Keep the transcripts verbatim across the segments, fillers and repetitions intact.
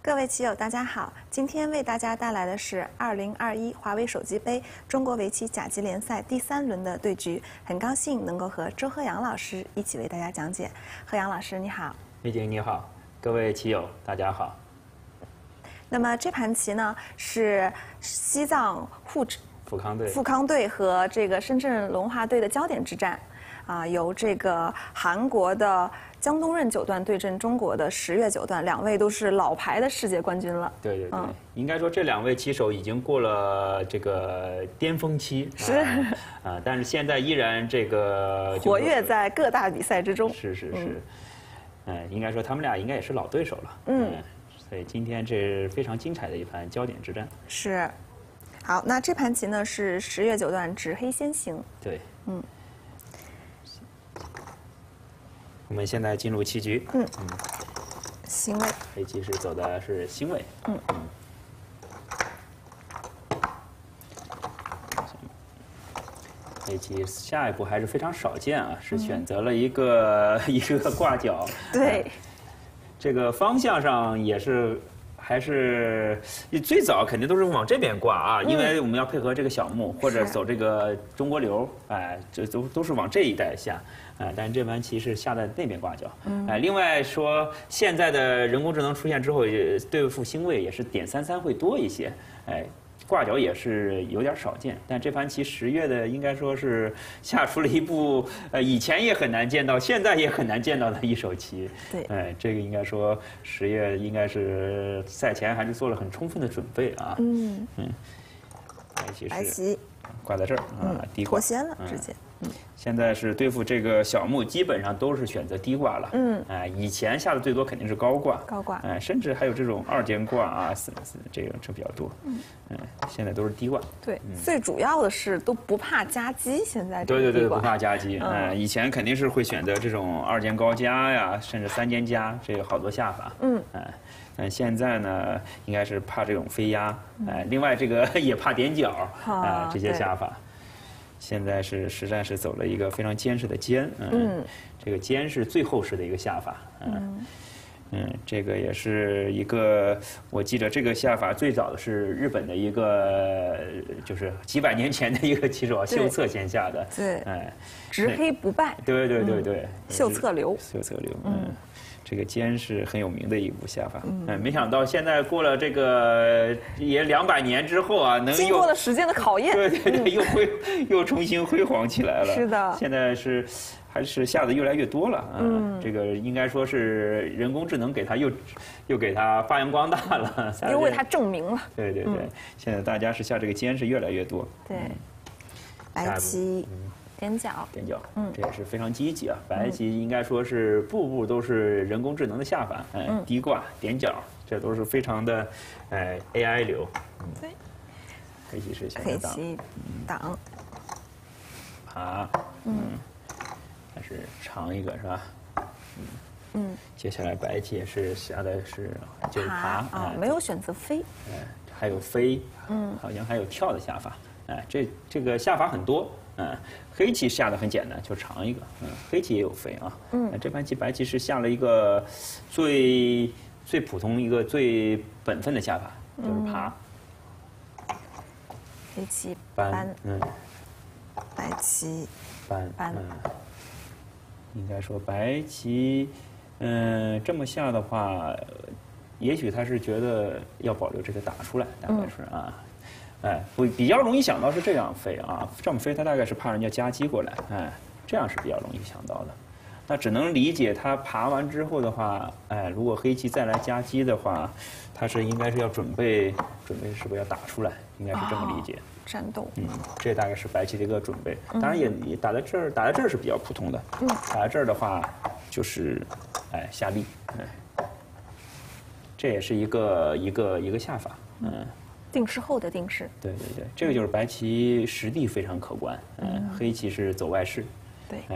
各位棋友，大家好！今天为大家带来的是二零二一华为手机杯中国围棋甲级联赛第三轮的对局。很高兴能够和周鹤阳老师一起为大家讲解。鹤阳老师，你好。 丽晶你好，各位棋友大家好。 那么这盘棋呢是西藏沪富康队、 富康队和这个深圳龙华队的焦点之战，啊，由这个韩国的姜东润九段对阵中国的十月九段，两位都是老牌的世界冠军了。 对对对， 嗯、 应该说这两位棋手已经过了这个巅峰期， 是啊、呃，但是现在依然这个活跃在各大比赛之中。 是是是，嗯、呃，应该说他们俩应该也是老对手了。 嗯， 呃、所以今天这是非常精彩的一盘焦点之战。 是，好，那这盘棋呢是十月九段直黑先行。 对， 嗯。 我们现在进入棋局。 嗯嗯，星位。 黑棋是走的是星位。 嗯嗯。 黑棋下一步还是非常少见啊，是选择了一个、嗯、一个挂角。 对、呃。 这个方向上也是。还是最早肯定都是往这边挂啊，因为我们要配合这个小目、嗯、或者走这个中国流，哎，这都都是往这一带下，哎，但是这盘棋是下在那边挂角，嗯，哎，另外说现在的人工智能出现之后，对付星位也是点三三会多一些，哎。挂角也是有点少见，但这盘棋十月的应该说是下出了一部呃以前也很难见到，现在也很难见到的一手棋。 对， 哎，这个应该说十月应该是赛前还是做了很充分的准备啊。嗯嗯，白棋是白棋挂在这儿啊，低挂脱先了直接。 嗯，现在是对付这个小目，基本上都是选择低挂了。嗯，哎，以前下的最多肯定是高挂， 高挂， 哎，甚至还有这种二间挂啊，四四这个这比较多。嗯，嗯，现在都是低挂。 对，最主要的是都不怕夹击，现在对对对，不怕夹击。嗯，以前肯定是会选择这种二间高夹呀，甚至三间夹，这个好多下法。嗯，哎，但现在呢，应该是怕这种飞压，哎，另外这个也怕点角，哎，这些下法。现在是实战是走了一个非常坚实的尖，嗯，嗯这个尖是最厚实的一个下法，嗯，嗯，这个也是一个，我记得这个下法最早的是日本的一个，就是几百年前的一个棋手秀策先下的， 对，哎，直黑不败， 对对对对， 秀策流， 秀策流，嗯。这个尖是很有名的一部下法，嗯，没想到现在过了这个也两百年之后啊，能经过了时间的考验， 对对对，又辉又重新辉煌起来了。 是的， 现在是还是下的越来越多了，嗯，这个应该说是人工智能给它又又给它发扬光大了， 又为它证明了。 对对对，现在大家是下这个尖是越来越多。 对，白棋。点角， 点角，嗯，这也是非常积极啊。白棋应该说是步步都是人工智能的下法，哎，低挂、点角，这都是非常的，哎 ，A I 流。 对， 黑棋是黑棋挡， 爬，嗯，还是长一个是吧？嗯嗯，接下来白棋也是下的是就是爬啊，没有选择飞， 哎，还有飞，嗯，好像还有跳的下法，哎，这这个下法很多。嗯，黑棋下的很简单，就长一个。嗯，黑棋也有飞啊。嗯，这盘棋白棋是下了一个最最普通一个最本分的下法，就是爬。 黑棋搬，嗯， 白棋搬， 搬。 嗯，应该说白棋，嗯，这么下的话，也许他是觉得要保留这个打出来，大概是啊。哎，我比较容易想到是这样飞啊，这么飞他大概是怕人家夹击过来，哎，这样是比较容易想到的。那只能理解他爬完之后的话，哎，如果黑棋再来夹击的话，他是应该是要准备准备是不是要打出来，应该是这么理解。 哦、战斗。 嗯，这大概是白棋的一个准备。当然也也打在这儿，打在这儿是比较普通的。嗯，打在这儿的话就是哎下力，哎，这也是一个一个一个下法，嗯。 定式后的定式， 对对对，这个就是白棋实地非常可观。嗯，黑棋是走外势， 对， 哎，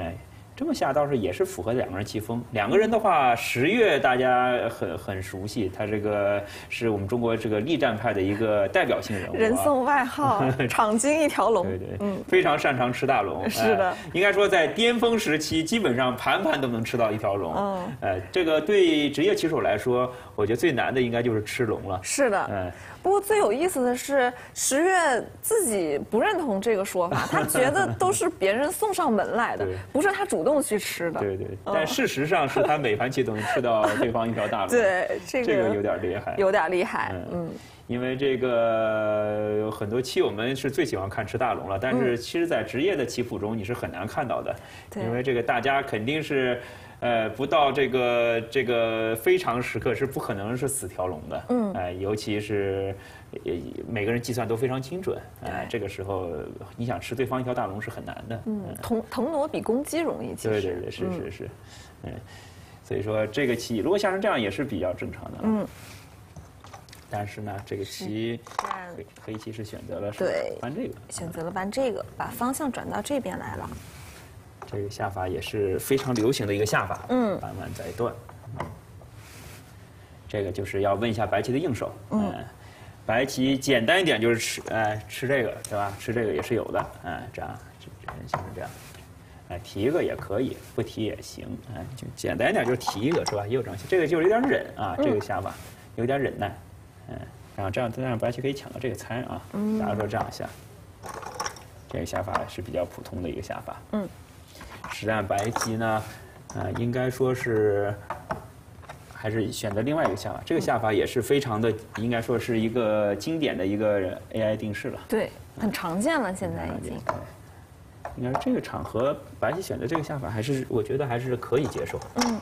这么下倒是也是符合两个人棋风。两个人的话，十月大家很很熟悉，他这个是我们中国这个力战派的一个代表性人物、啊， 人送外号“场经一条龙”。 对对，嗯，非常擅长吃大龙。 是的、 呃，应该说在巅峰时期，基本上盘盘都能吃到一条龙。嗯，呃，这个对职业棋手来说，我觉得最难的应该就是吃龙了。 是的，嗯、呃。不过最有意思的是，十月自己不认同这个说法，他觉得都是别人送上门来的，不是他主动去吃的。 对对，但事实上是他每盘棋都能吃到对方一条大龙。 对，这个这个有点厉害， 有点厉害。嗯，嗯因为这个有很多棋友们是最喜欢看吃大龙了，但是其实，在职业的棋谱中你是很难看到的，嗯、因为这个大家肯定是。呃，不到这个这个非常时刻是不可能是死条龙的，嗯，哎、呃，尤其是每个人计算都非常精准，哎、呃，这个时候你想吃对方一条大龙是很难的， 嗯，腾腾挪比攻击容易，其实， 对对对，是是是，嗯，所以说这个棋如果下成这样也是比较正常的，嗯，但是呢，这个棋黑黑棋是选择了对搬这个， 选择了搬这个，把方向转到这边来了。 这个下法也是非常流行的一个下法，嗯，搬完再断，嗯，这个就是要问一下白棋的应手，嗯，嗯白棋简单一点就是吃，哎、呃，吃这个对吧？吃这个也是有的，哎、呃，这样，像是这样，哎、呃，提一个也可以，不提也行，哎、呃，就简单一点就是提一个是吧？也有这样，这个就是有点忍啊，这个下法有点忍耐，嗯，然后这样再让白棋可以抢到这个参啊，假如说这样下，这个下法是比较普通的一个下法，嗯。实战白棋呢，啊、呃，应该说是还是选择另外一个下法。这个下法也是非常的，应该说是一个经典的一个 A I 定式了。 对，很常见了，现在已经。 应该这个场合白棋选择这个下法，还是我觉得还是可以接受。嗯。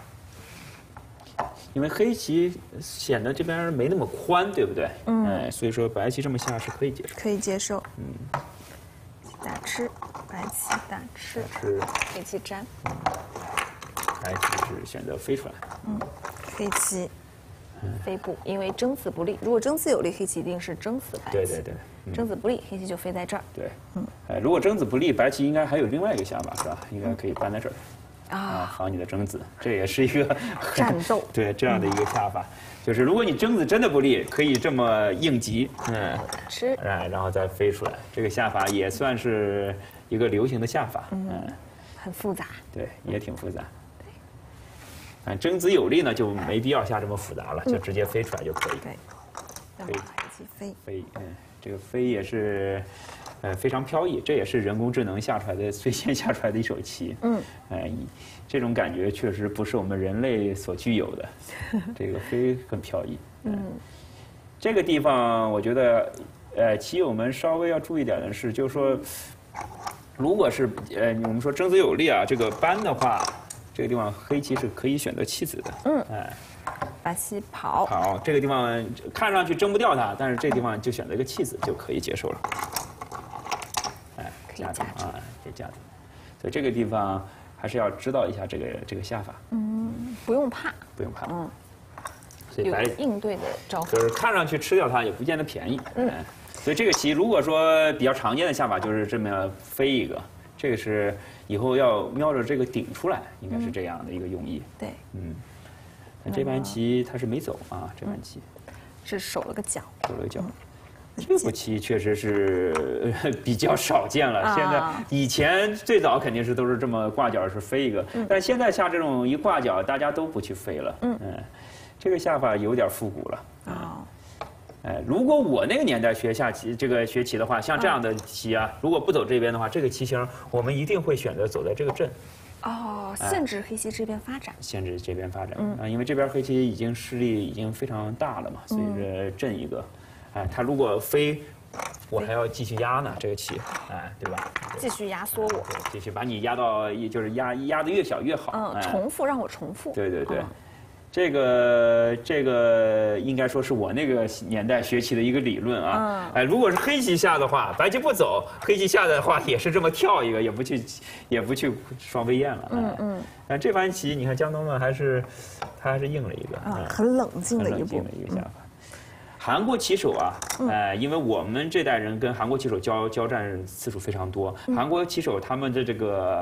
因为黑棋显得这边没那么宽，对不对？嗯。哎，所以说白棋这么下是可以接受。 可以接受。嗯。大吃。白棋大吃，吃黑棋粘，嗯， 白棋是选择飞出来，嗯， 黑棋飞步，因为争子不利。如果争子有利，黑棋一定是争死白棋。 对对对， 嗯、争子不利，黑棋就飞在这儿。 对，嗯，哎，如果争子不利，白棋应该还有另外一个下法是吧？应该可以搬在这儿，啊，啊，防你的争子，这也是一个战斗， 对这样的一个下法。嗯就是如果你争子真的不利，可以这么应急， 嗯，吃， 哎，然后再飞出来，这个下法也算是一个流行的下法， 嗯，嗯很复杂， 对，也挺复杂。对，啊，争子有利呢，就没必要下这么复杂了，嗯、就直接飞出来就可以。 对，飞，飞， 飞，嗯，这个飞也是，呃，非常飘逸，这也是人工智能下出来的最先下出来的一手棋，嗯，哎。这种感觉确实不是我们人类所具有的，这个飞很飘逸。嗯，这个地方我觉得，呃，棋友们稍微要注意点的是，就是说，如果是呃我们说争子有利啊，这个搬的话，这个地方黑棋是可以选择弃子的。嗯，哎， 白棋跑跑，这个地方看上去争不掉它，但是这个地方就选择一个弃子就可以接受了。哎， 架子啊，可以架子，所以这个地方。还是要知道一下这个这个下法， 嗯，不用怕， 不用怕， 嗯， 所以白应对的招法就是看上去吃掉它也不见得便宜，嗯，所以这个棋如果说比较常见的下法就是这么飞一个，这个是以后要瞄着这个顶出来，应该是这样的一个用意， 对， 嗯，这盘棋它是没走啊，这盘棋是守了个角， 守了个角。这步棋确实是比较少见了。现在以前最早肯定是都是这么挂角是飞一个，但现在像这种一挂角，大家都不去飞了。嗯，这个下法有点复古了。啊，哎，如果我那个年代学下棋，这个学棋的话，像这样的棋啊，如果不走这边的话，这个棋型我们一定会选择走在这个阵。 哦，限制黑棋这边发展。 限制这边发展啊，因为这边黑棋已经势力已经非常大了嘛，所以这阵一个。哎，他如果飞，我还要继续压呢，这个棋，哎，对吧？ 继续压缩我， 继续把你压到，就是压压得越小越好。 嗯，重复让我重复。 对对对，这个这个应该说是我那个年代学棋的一个理论啊。哎，如果是黑棋下的话，白棋不走，黑棋下的话也是这么跳一个，也不去也不去双飞燕了。嗯嗯。但这盘棋，你看江东呢，还是他还是应了一个， 很冷静的一步， 的一个下法。韩国棋手啊，呃，因为我们这代人跟韩国棋手交交战次数非常多，韩国棋手他们的这个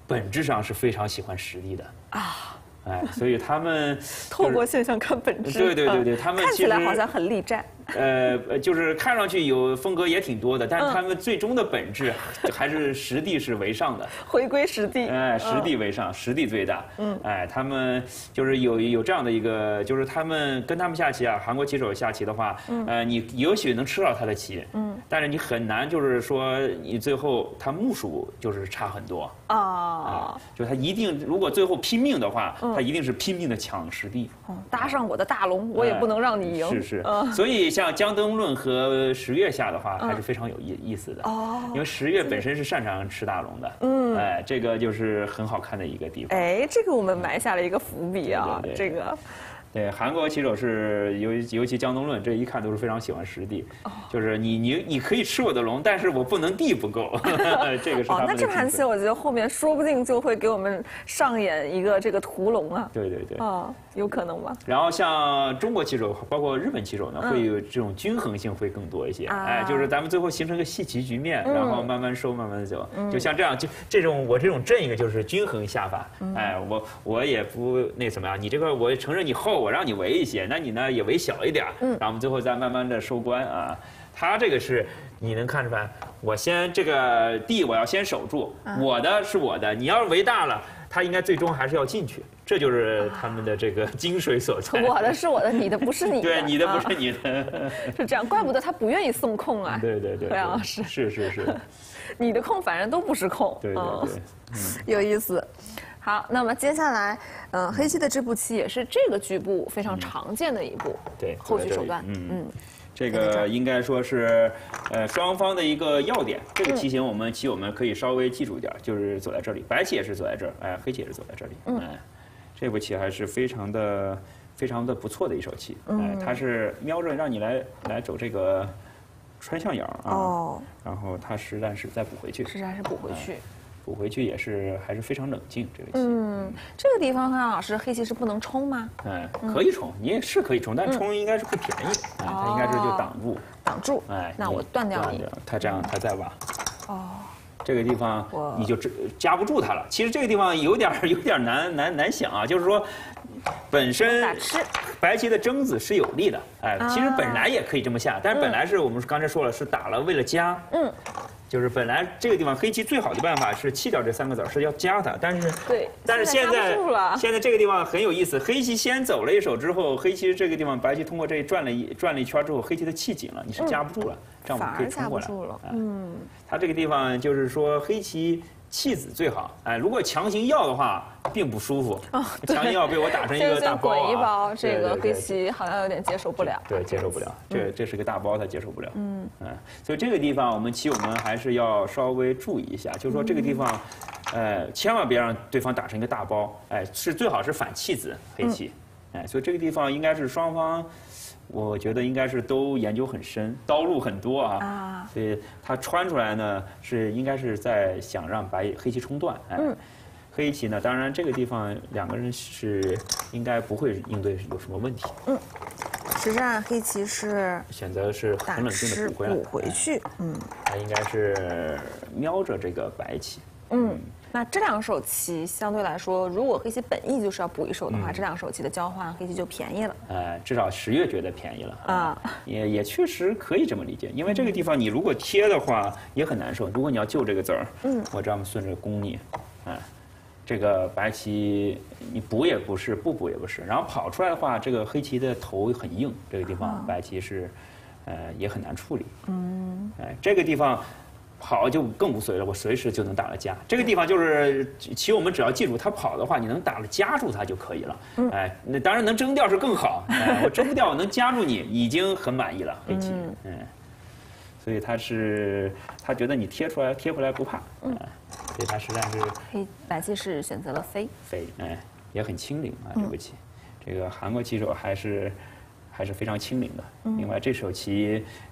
本质上是非常喜欢实地的啊。哎，所以他们透过现象看本质。 对对对对，他们看起来好像很力战。 呃，就是看上去有风格也挺多的，但是他们最终的本质还是实地是为上的， 回归实地。 哎，实地为上，实地最大。嗯，哎，他们就是有有这样的一个，就是他们跟他们下棋啊，韩国棋手下棋的话，呃，你也许能吃到他的棋，嗯，但是你很难就是说你最后他目数就是差很多啊，就他一定如果最后拼命的话，他一定是拼命的抢实地。 搭上我的大龙，我也不能让你赢。 是是，所以。像姜登论和十月下的话，还是非常有意意思的哦。因为十月本身是擅长吃大龙的，嗯，哎，这个就是很好看的一个地方。 哎，这个我们埋下了一个伏笔啊， 对对对这个。 对，韩国棋手是尤尤其姜登论，这一看都是非常喜欢实地，哦、就是你你你可以吃我的龙，但是我不能地不够，这个是他们的。 哦，那这盘棋我觉得后面说不定就会给我们上演一个这个屠龙啊。 对对对。 哦，有可能吧。 然后像中国棋手，包括日本棋手呢，嗯、会有这种均衡性会更多一些。啊、哎，就是咱们最后形成一个细棋局面，嗯、然后慢慢收，慢慢走。嗯、就像这样，就这种我这种阵一个就是均衡下法。嗯、哎，我我也不那什么呀，你这个我承认你厚，我让你围一些，那你呢也围小一点，嗯，然后我们最后再慢慢的收官啊。他这个是你能看出来，我先这个地我要先守住，啊、我的是我的，你要是围大了，他应该最终还是要进去，这就是他们的这个精髓所在。 我的是我的，你的不是你的， 对，你的不是你的， 啊、是这样，怪不得他不愿意送空啊。 对对对， 对啊，是是是是， 你的空反正都不是空， 对对对， 嗯，有意思。好，那么接下来，嗯、呃，黑棋的这步棋也是这个局部非常常见的一步， 嗯、对， 后续手段， 嗯嗯，这个应该说是，呃，双方的一个要点。这个棋形我们棋友们可以稍微记住一点，就是走在这里，白棋也是走在这儿，哎，黑棋也是走在这里，嗯，哎，这步棋还是非常的、非常的不错的一手棋，哎，它是瞄着让你来来走这个穿象眼啊，哦，然后它实战是再补回去， 实战是补回去。 补回去也是还是非常冷静，这个棋。 嗯，这个地方韩老师，黑棋是不能冲吗？ 哎，可以冲，你也是可以冲，但冲应该是不便宜。哎，它应该是就挡住。 挡住。哎，那我断掉你。 它这样，它再挖。哦。这个地方你就夹不住它了。其实这个地方有点有点难难难想啊，就是说，本身白棋的争子是有利的。哎，其实本来也可以这么下，但是本来是我们刚才说了，是打了为了夹。嗯。就是本来这个地方黑棋最好的办法是弃掉这三个子儿，是要夹它，但是对， 但是现在现在这个地方很有意思，黑棋先走了一手之后，黑棋这个地方白棋通过这转了一转了一圈之后，黑棋的气紧了，你是夹不住了，嗯、这样我们可以冲过来。嗯，它这个地方就是说黑棋弃子最好，哎，如果强行要的话，并不舒服。哦，强行要被我打成一个大包啊！ 滚一包，这个黑棋好像有点接受不了。 对，接受不了，这这是个大包，他接受不了。嗯嗯，所以这个地方我们棋友们还是要稍微注意一下，就是说这个地方，呃，千万别让对方打成一个大包，哎，是最好是反弃子黑棋，哎，所以这个地方应该是双方。我觉得应该是都研究很深，刀路很多啊，啊所以他穿出来呢是应该是在想让白黑棋冲断，哎，嗯、黑棋呢，当然这个地方两个人是应该不会应对有什么问题。嗯， 实战黑棋是选择是很冷静的补回来， 补回去，嗯， 他应该是瞄着这个白棋， 嗯。嗯那这两手棋相对来说，如果黑棋本意就是要补一手的话，嗯、这两手棋的交换，黑棋就便宜了。 呃，至少十月觉得便宜了啊，也也确实可以这么理解，因为这个地方你如果贴的话也很难受。如果你要救这个子儿，嗯，我这样顺着攻你，哎，这个白棋你补也不是，不补也不是，然后跑出来的话，这个黑棋的头很硬，这个地方白棋是，呃，也很难处理。嗯，哎，这个地方。跑就更无所谓了，我随时就能打了夹。这个地方就是棋友们只要记住，他跑的话，你能打了夹住他就可以了。嗯、哎，那当然能争掉是更好。哎，我争不掉，我能夹住你，已经很满意了。黑棋，嗯，嗯，所以他是他觉得你贴出来贴回来不怕。嗯，哎、所以他实在是黑白棋是选择了飞。 飞，哎，也很轻灵啊，这个棋。嗯、这个韩国棋手还是。还是非常轻灵的。另外这手棋，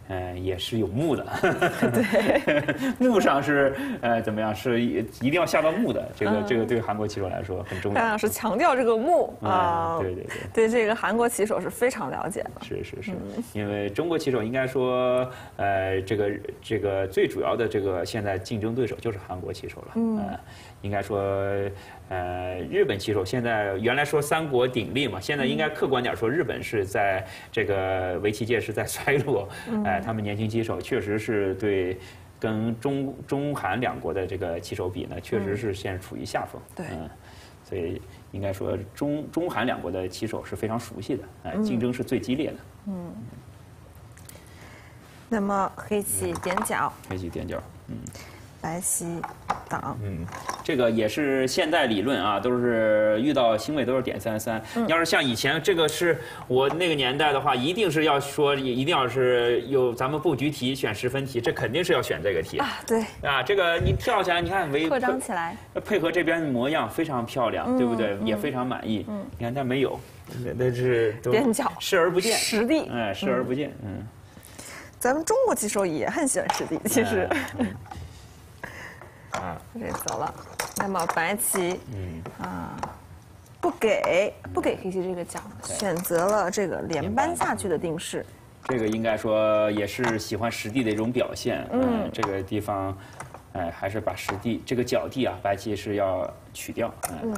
嗯，也是有木的，对，木上是呃怎么样？是一定要下到木的，这个、嗯、这个对韩国棋手来说很重要。 范老师强调这个木啊、 嗯，对对对， 对这个韩国棋手是非常了解的。 是是是，嗯、因为中国棋手应该说，呃，这个这个最主要的这个现在竞争对手就是韩国棋手了，嗯、呃，应该说，呃，日本棋手现在原来说三国鼎立嘛，现在应该客观点说，日本是在这个围棋界是在衰落，嗯、呃，他们年轻棋手确实是对跟中中韩两国的这个棋手比呢，确实是现在处于下风， 对， 嗯，所以应该说中中韩两国的棋手是非常熟悉的，哎、呃，竞争是最激烈的，嗯。 那么黑棋点角， 黑棋点角，嗯。 白棋挡， 嗯，这个也是现代理论啊，都是遇到星位都是点三三。嗯、要是像以前这个是我那个年代的话，一定是要说，一定要是有咱们布局题选十分题，这肯定是要选这个题啊。对啊，这个你跳起来，你看围扩张起来， 配合这边的模样非常漂亮，嗯、对不对？也非常满意。嗯，你看但没有，那是点角视而不见， 实地， 哎，视而不见。嗯， 咱们中国棋手也很喜欢实地，其实。嗯啊，这走了。那么白棋，嗯啊，不给不给黑棋这个角，选择了这个连扳下去的定式。 这个应该说也是喜欢实地的一种表现。嗯，呃、这个地方，哎，还是把实地这个角地啊，白棋是要取掉。嗯，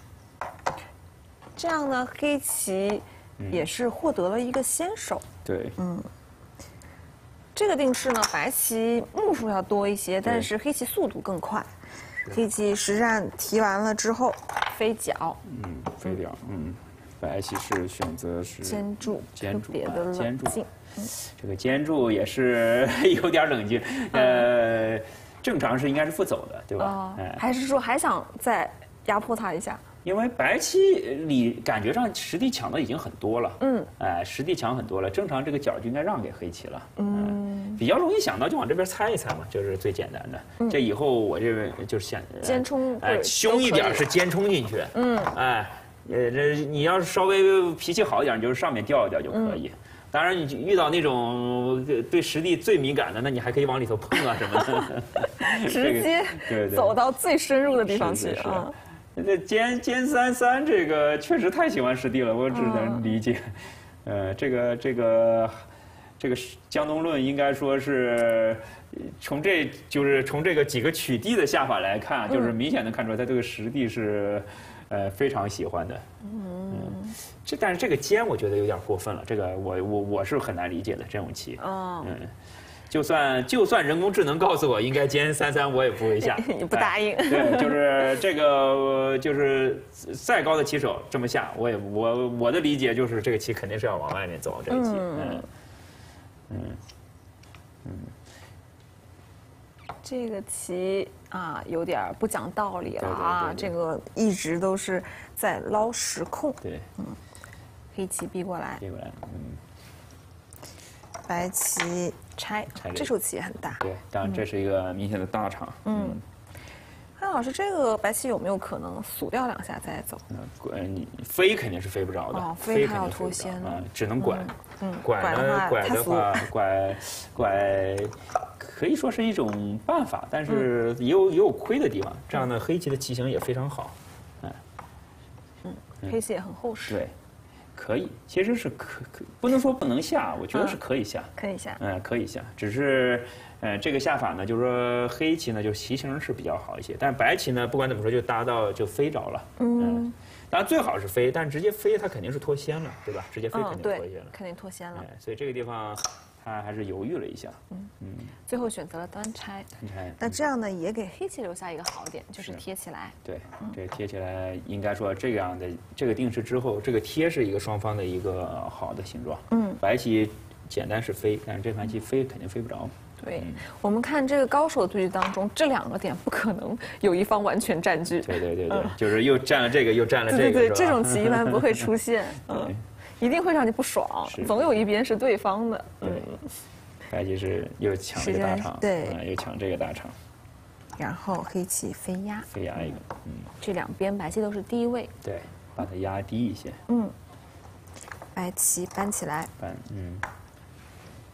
这样呢，黑棋也是获得了一个先手。 对，嗯。 这个定式呢，白棋目数要多一些，但是黑棋速度更快。黑棋实战提完了之后，飞角。 嗯，飞角。嗯，白棋是选择是尖柱， 尖柱， 别的冷静。 嗯，这个尖柱也是有点冷静。呃，正常是应该是不走的，对吧？ 哎，还是说还想再压迫他一下？ 因为白棋里感觉上实地抢的已经很多了，嗯，哎，实地抢很多了，正常这个角就应该让给黑棋了，嗯，比较容易想到就往这边猜一猜嘛，就是最简单的。嗯、这以后我这边就是想尖冲， 哎，凶一点是尖冲进去，嗯，哎，呃，这你要是稍微脾气好一点，就是上面吊一吊就可以。嗯、当然，你遇到那种对实地最敏感的，那你还可以往里头碰啊什么的， 直接对对走到最深入的地方去啊。 这尖尖三三这个确实太喜欢实地了，我只能理解。呃，这个这个这个江东论应该说是从这就是从这个几个取地的下法来看，就是明显能看出来他这个实地是呃非常喜欢的。嗯，这但是这个尖我觉得有点过分了，这个我我我是很难理解的这种棋。哦，嗯。就算就算人工智能告诉我应该尖三三，我也不会下。 你不答应？ 对，就是这个，就是再高的棋手这么下，我也我我的理解就是这个棋肯定是要往外面走，这个棋，嗯嗯嗯，这个棋啊有点不讲道理了啊，这个一直都是在捞时控。 对，嗯， 黑棋逼过来， 逼过来，嗯。 白棋拆，这手棋也很大。 对，当然这是一个明显的大场。嗯， 潘老师，这个白棋有没有可能数掉两下再走？ 嗯，你飞肯定是飞不着的。 哦，飞还要脱先啊，只能拐。嗯，拐呢，拐的话，拐拐可以说是一种办法，但是也有也有亏的地方。这样呢，黑棋的棋形也非常好。 嗯，嗯，黑棋也很厚实。 对。可以，其实是可可不能说不能下，我觉得是可以下， 嗯、可以下， 嗯、呃，可以下，只是，呃，这个下法呢，就是说黑棋呢，就棋形是比较好一些，但白棋呢，不管怎么说，就搭到就飞着了，嗯，嗯当然最好是飞，但直接飞它肯定是脱先了，对吧？直接飞肯定脱先了， 嗯、肯定脱先了、 哎，所以这个地方他还是犹豫了一下， 嗯嗯，最后选择了单拆， 单拆， 那这样呢，也给黑棋留下一个好点，就是贴起来， 对，这贴起来应该说这样的这个定式之后，这个贴是一个双方的一个好的形状，嗯，白棋简单是飞，但是这盘棋飞肯定飞不着。 对，嗯、我们看这个高手的对局当中，这两个点不可能有一方完全占据。 对对对对，嗯、就是又占了这个，又占了这个。 对对对，这种棋一般不会出现，嗯，一定会让你不爽，总有一边是对方的。 对，白棋是又抢这个大场， 对、 嗯，又抢这个大场。 然后黑棋飞压， 飞压一个，嗯， 这两边白棋都是低位。 对，把它压低一些。 嗯，白棋搬起来， 搬，嗯。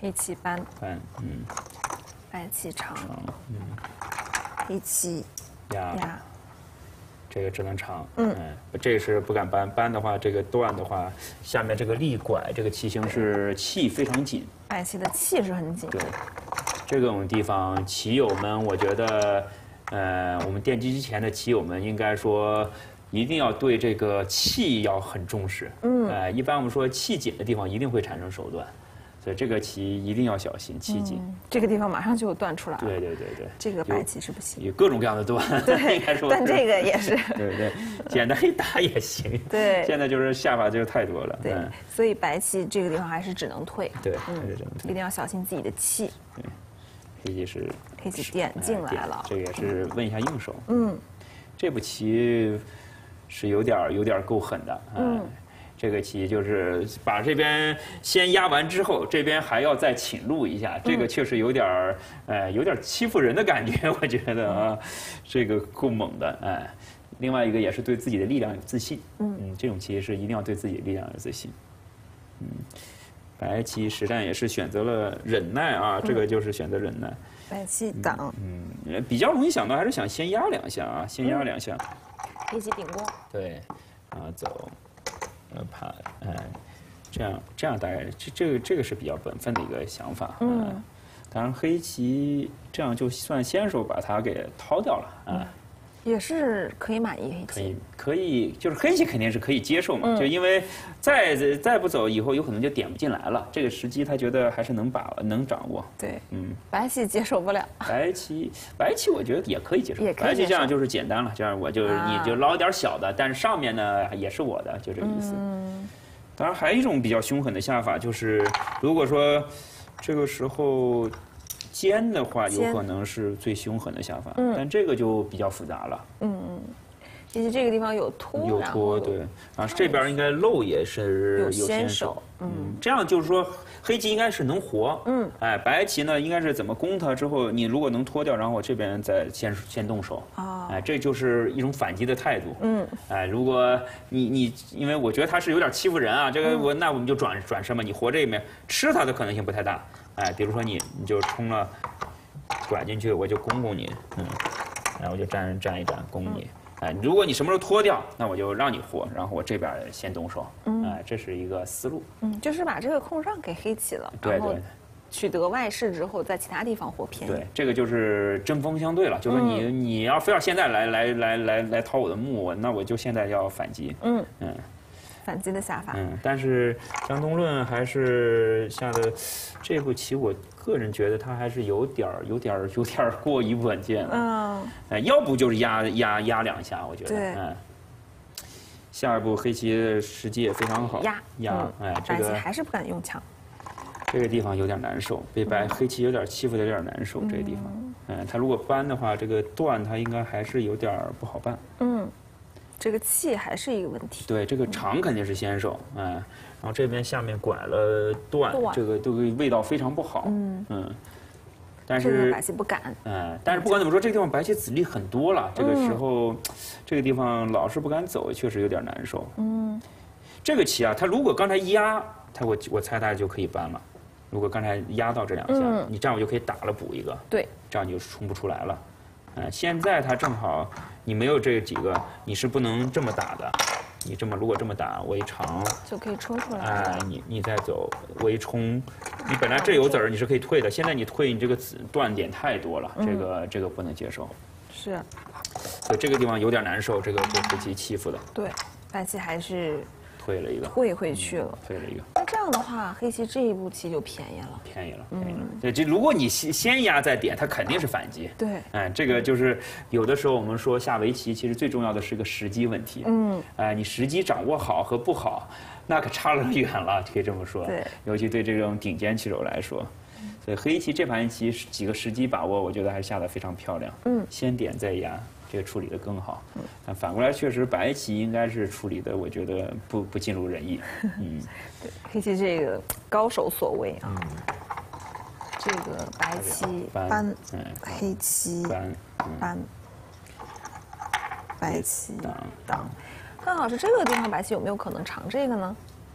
黑棋搬， 搬，嗯， 白棋长， 长，嗯， 黑棋压， 压， 这个只能长， 嗯嗯，这个是不敢搬，搬的话，这个断的话，下面这个立拐，这个棋形是气非常紧， 白棋的气是很紧。 对，这种地方棋友们，我觉得，呃，我们电击之前的棋友们应该说。一定要对这个气要很重视，嗯，呃，一般我们说气紧的地方一定会产生手段，所以这个棋一定要小心气紧。 嗯、这个地方马上就断出来了。 对对对对， 这个白棋是不行。 有各种各样的断， 对， 应该说。 但这个也是。 对对，简单一打也行。 对。 现在就是下法就太多了。 对，嗯、所以白棋这个地方还是只能退。 对，还是只能退。 一定要小心自己的气。 对，黑棋是。 黑棋点进来了。 这个也是问一下应手。 嗯。 这步棋。是有点有点够狠的，嗯，这个棋就是把这边先压完之后，这边还要再侵入一下，这个确实有点儿，呃，有点欺负人的感觉，我觉得啊，这个够猛的，哎。另外一个也是对自己的力量有自信，嗯，这种棋是一定要对自己的力量有自信，嗯，白棋实战也是选择了忍耐啊，这个就是选择忍耐。 白棋挡， 嗯，比较容易想到还是想先压两下啊，先压两下。 黑棋顶攻， 对，然后走，呃，爬，嗯，这样这样大概这这个这个是比较本分的一个想法。嗯，呃、当然黑棋这样就算先手把它给掏掉了啊。嗯也是可以满意黑棋， 可以可以，就是黑棋肯定是可以接受嘛，嗯、就因为再再不走以后有可能就点不进来了，这个时机他觉得还是能把握能掌握。 对，嗯，白棋接受不了。 白棋白棋我觉得也可以接受， 也可以接受。 白棋这样就是简单了，这样我就、啊、你就捞点小的，但是上面呢也是我的，就这个意思。嗯。当然还有一种比较凶狠的下法，就是如果说这个时候。尖的话有可能是最凶狠的下法，嗯、但这个就比较复杂了。 嗯嗯，其实这个地方有拖， 有拖对，然后这边应该漏也是有先手。嗯，这样就是说黑棋应该是能活。嗯，哎，白棋呢应该是怎么攻它之后，你如果能拖掉，然后我这边再先先动手。哦，哎，这就是一种反击的态度。嗯，哎，如果你你因为我觉得他是有点欺负人啊，这个我、嗯、那我们就转转身嘛，你活这面吃它的可能性不太大。哎，比如说你你就冲了，拐进去，我就攻攻你，嗯，然后我就站站一站攻你，哎，如果你什么时候脱掉，那我就让你活，然后我这边先动手，嗯，哎，这是一个思路， 嗯，就是把这个空让给黑棋了， 对对， 取得外势之后，在其他地方活偏， 对，这个就是针锋相对了，就是说你、嗯、你要非要现在来来来来来掏我的目，那我就现在要反击，嗯嗯。 反击的下法， 嗯，但是江东论还是下的这步棋，我个人觉得他还是有点儿、有点儿、有点儿过于稳健了。嗯，哎，要不就是压压压两下，我觉得。 对。 嗯。下一步黑棋的时机也非常好。 压压，哎，这个白棋还是不敢用强。 这个地方有点难受，被白黑棋有点欺负的有点难受。这个地方，嗯，他如果搬的话，这个断他应该还是有点不好办。嗯。 这个气还是一个问题。 对，这个长肯定是先手，哎、嗯，然后这边下面拐了断，这个这个味道非常不好，嗯嗯。但是白棋不敢， 嗯，但是不管怎么说，这个地方白棋子力很多了，这个时候，嗯、这个地方老是不敢走，确实有点难受。嗯，这个棋啊，他如果刚才压，他我我猜他就可以搬了。如果刚才压到这两下，嗯、你这样我就可以打了补一个， 对， 这样就冲不出来了。嗯，现在他正好，你没有这几个，你是不能这么打的。你这么如果这么打，我一长就可以冲出来。 哎，你你再走，我一冲，你本来这有子儿，你是可以退的。现在你退，你这个子断点太多了，这个这个不能接受。 是。 所以这个地方有点难受，这个被黑棋欺负的。 对，白棋还是退了一个， 退回去了， 退了一个。 那这样的话，黑棋这一步棋就便宜了， 便宜了，便宜了。对，这如果你先先压再点，它肯定是反击。 对， 哎，这个就是有的时候我们说下围棋，其实最重要的是个时机问题。嗯，哎，你时机掌握好和不好，那可差了远了，可以这么说。 对， 尤其对这种顶尖棋手来说，所以黑棋这盘棋几个时机把握，我觉得还是下得非常漂亮。嗯，先点再压。这个处理的更好，但反过来确实白棋应该是处理的，我觉得不不尽如人意。嗯， 对，黑棋这个高手所为啊。嗯、这个白棋搬，黑棋搬， 搬，白棋挡。刚好是这个地方，白棋有没有可能长这个呢？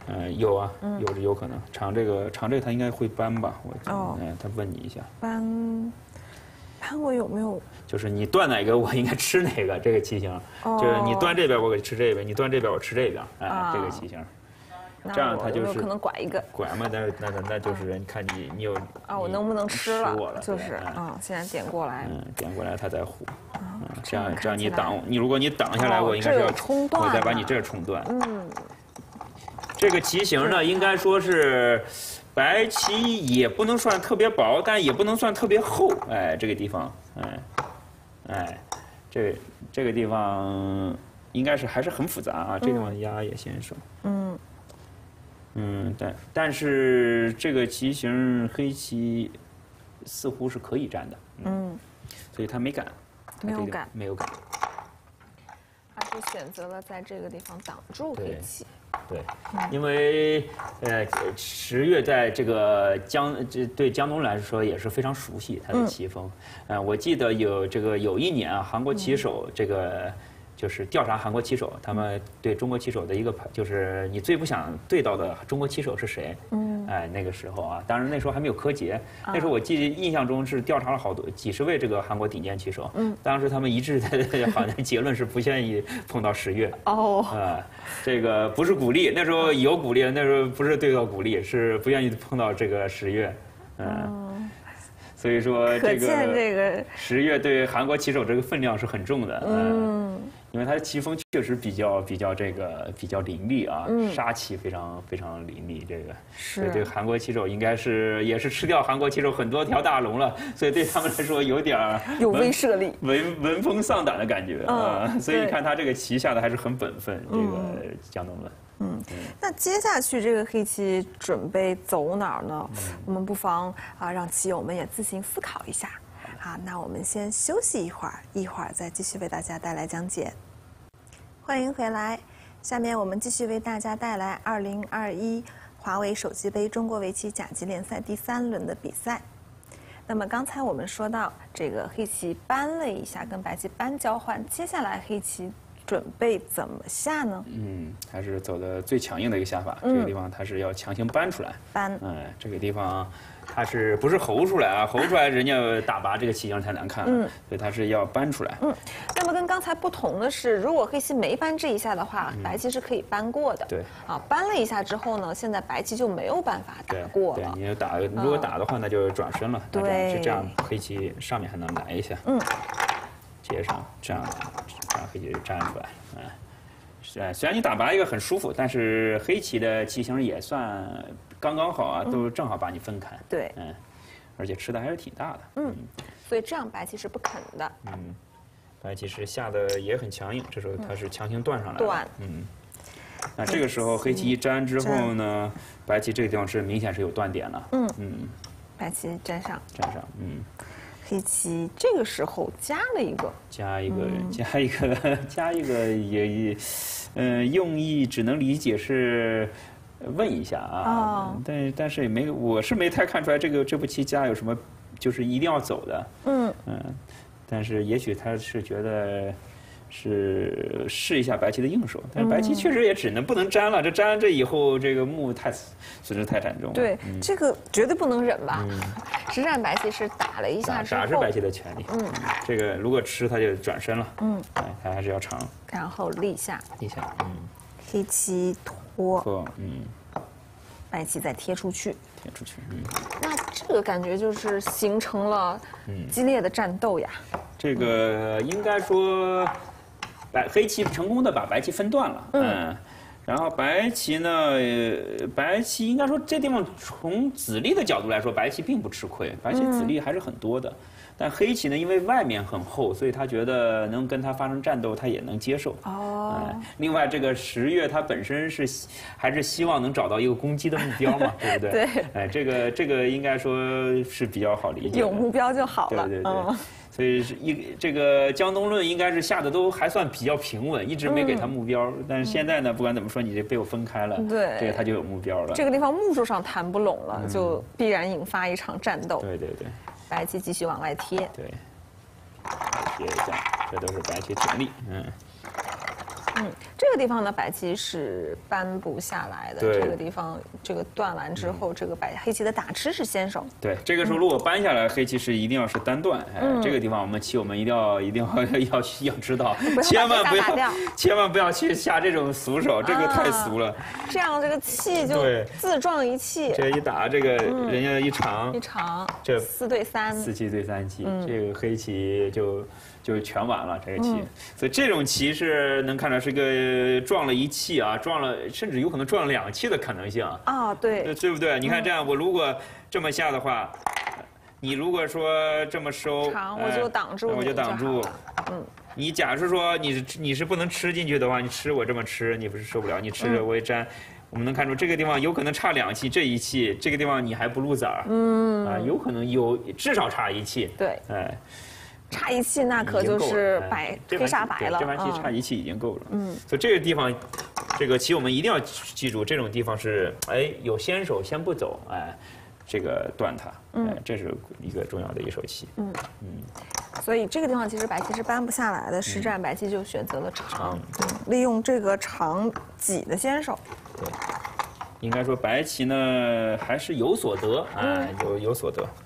呃，有啊，有有可能长这个长这个他应该会搬吧？我哦，嗯，他问你一下。 搬，搬我有没有？ 就是你断哪个，我应该吃哪个，这个棋形。哦。就是你断这边，我给吃这边；你断这边，我吃这边。哎，这个棋形。这样他就是可能拐一个。 拐嘛，那那那那就是你看你你有啊，我能不能吃了？ 我了， 就是啊，现在点过来。 嗯，点过来他再胡。嗯，这样这样你挡你，如果你挡下来，我应该是要冲断， 我再把你这冲断。嗯。这个棋形呢，应该说是白棋也不能算特别薄，但也不能算特别厚。哎，这个地方，哎，哎，这这个地方应该是还是很复杂啊。这地方压也先生。嗯。嗯，但但是这个棋形黑棋似乎是可以占的。嗯。所以他没敢。 没有敢。 没有敢。 而是选择了在这个地方挡住黑棋。 对，因为呃，十月在这个江这对江东来说也是非常熟悉他的棋风。嗯、呃，我记得有这个有一年啊，韩国棋手这个就是调查韩国棋手，他们对中国棋手的一个就是你最不想对到的中国棋手是谁？嗯，哎，那个时候啊，当然那时候还没有柯洁，那时候我记得印象中是调查了好多几十位这个韩国顶尖棋手。嗯，当时他们一致的好像结论是不愿意碰到十月。哦，啊。这个不是鼓励，那时候有鼓励，那时候不是对到鼓励，是不愿意碰到这个十月，嗯，所以说这个十月对韩国棋手这个分量是很重的，嗯，因为他的棋风确实比较比较这个比较凌厉啊，杀棋非常非常凌厉，这个是对韩国棋手应该是也是吃掉韩国棋手很多条大龙了，所以对他们来说有点有威慑力， 闻闻风丧胆的感觉啊，所以你看他这个棋下的还是很本分，这个江东文。 嗯，那接下去这个黑棋准备走哪儿呢？我们不妨啊让棋友们也自行思考一下。好，那我们先休息一会儿，一会儿再继续为大家带来讲解。欢迎回来，下面我们继续为大家带来二零二一华为手机杯中国围棋甲级联赛第三轮的比赛。那么刚才我们说到，这个黑棋搬了一下，跟白棋搬交换，接下来黑棋准备怎么下呢？ 嗯，还是走的最强硬的一个下法。嗯、这个地方它是要强行搬出来。 搬。 嗯，这个地方它是不是吼出来啊？吼出来人家打拔这个棋形太难看了。嗯。所以它是要搬出来。 嗯。那么跟刚才不同的是，如果黑棋没搬这一下的话，嗯、白棋是可以搬过的。 对。 啊，搬了一下之后呢，现在白棋就没有办法打过了。 对，你打如果打的话，那就转身了。 对。 是这样，黑棋上面还能来一下。嗯。接上这样，这样黑棋就站出来，嗯，是虽然你打拔一个很舒服，但是黑棋的棋形也算刚刚好啊，都正好把你分开。 对， 嗯，而且吃的还是挺大的。 嗯，所以这样白棋是不肯的。 嗯，白棋是下的也很强硬，这时候它是强行断上来了。 断。 嗯，那这个时候黑棋一粘之后呢，白棋这个地方是明显是有断点了。嗯嗯， 白棋粘上。 粘上，嗯。 黑棋这个时候加了一个， 加一个，嗯、加一个，加一个也，嗯、呃，用意只能理解是问一下啊，哦、但但是也没，我是没太看出来这个这步棋加有什么，就是一定要走的，嗯嗯，但是也许他是觉得。是试一下白棋的硬手，但是白棋确实也只能不能粘了，这粘这以后这个目太损失太惨重了。 对，嗯、这个绝对不能忍吧？嗯、实战白棋是打了一下之后， 打是白棋的权利。嗯，这个如果吃他就转身了。嗯，哎，他还是要长。 然后立下。 立下，嗯。 黑棋拖。 拖，嗯。 白棋再贴出去。 贴出去，嗯。 那这个感觉就是形成了激烈的战斗呀。 嗯、这个应该说。白黑棋成功的把白棋分断了，嗯，嗯然后白棋呢，呃、白棋应该说这地方从子力的角度来说，白棋并不吃亏，白棋子力还是很多的。嗯、但黑棋呢，因为外面很厚，所以他觉得能跟他发生战斗，他也能接受。哦、嗯。另外，这个十月他本身是还是希望能找到一个攻击的目标嘛，对不对？ 对。 哎，这个这个应该说是比较好理解。 有目标就好了。 对对对。嗯所以是一这个江东论应该是下的都还算比较平稳，一直没给他目标。嗯、但是现在呢，不管怎么说，你这被我分开了， 对， 这个他就有目标了。 这个地方目数上谈不拢了，嗯、就必然引发一场战斗。 对对对， 白棋继续往外贴。 对，贴一下，这都是白棋权利。嗯。 嗯，这个地方呢，白棋是搬不下来的。这个地方，这个断完之后，嗯、这个白黑棋的打吃是先手。 对，这个时候如果搬下来，嗯、黑棋是一定要是单断。哎，嗯、这个地方我们棋友们一定要一定要要要知道，千万不要千万不要去下这种俗手，这个太俗了。啊、 这样这个气就自撞一气。 这一打，这个人家一长、 嗯、一长， 这四对三， 四七对三七，嗯、这个黑棋就。就全完了这个棋，嗯、所以这种棋是能看出来是个撞了一气啊，撞了甚至有可能撞了两气的可能性啊、 哦，对， 对不对？你看这样，我如果这么下的话，你如果说这么收， 长我就挡住， 我就挡住，嗯，你假设说你是你是不能吃进去的话，你吃我这么吃，你不是受不了，你吃着我也粘。嗯我们能看出这个地方有可能差两气，这一气这个地方你还不入子儿，嗯啊，有可能有至少差一气， 对， 哎。 差一气那可就是白黑煞白了， 这盘棋差一气已经够了。嗯，所以这个地方，这个棋我们一定要记住，这种地方是哎有先手先不走，哎，这个断它，嗯，这是一个重要的一手棋。嗯嗯，所以这个地方其实白棋是搬不下来的，实战白棋就选择了长，利用这个长挤的先手。 对，应该说白棋呢还是有所得，哎，有有所得。